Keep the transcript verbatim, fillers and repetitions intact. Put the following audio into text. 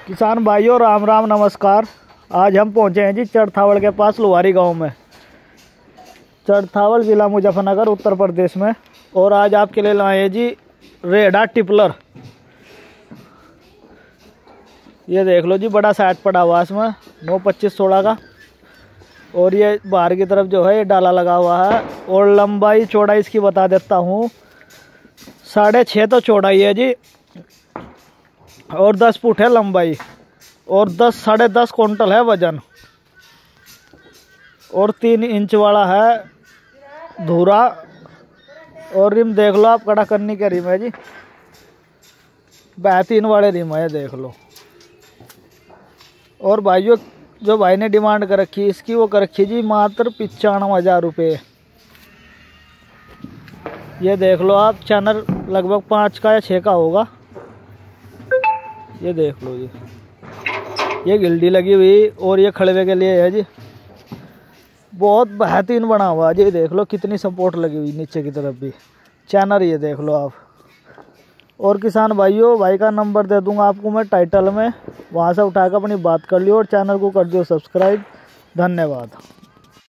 किसान भाइयों राम राम नमस्कार। आज हम पहुंचे हैं जी चरथावल के पास लुहारी गांव में, चरथावल जिला मुजफ्फरनगर उत्तर प्रदेश में। और आज आपके लिए लाए हैं जी रेडा टिपलर। ये देख लो जी, बड़ा सेट पड़ा हुआ है इसमें नौ पच्चीस सोलह का। और ये बाहर की तरफ जो है ये डाला लगा हुआ है। और लंबाई चौड़ाई इसकी बता देता हूँ, साढ़े छः तो चौड़ाई है जी, और दस फुट है लंबाई, और दस साढ़े दस कुंटल है वजन, और तीन इंच वाला है धूरा। और रिम देख लो आप, कड़ा करनी का रिम है जी, बेहतरीन वाले रिम है, देख लो। और भाइयों जो भाई ने डिमांड कर रखी इसकी, वो कर रखी जी मात्र पचानवे हज़ार रुपये। ये देख लो आप, चैनल लगभग पाँच का या छः का होगा। ये देख लो जी, ये गिल्डी लगी हुई और ये खड़वे के लिए है जी, बहुत बेहतरीन बना हुआ है जी। देख लो कितनी सपोर्ट लगी हुई नीचे की तरफ भी, चैनल ये देख लो आप। और किसान भाइयों, भाई का नंबर दे दूंगा आपको मैं टाइटल में, वहाँ से उठाकर अपनी बात कर लियो और चैनल को कर दियो सब्सक्राइब। धन्यवाद।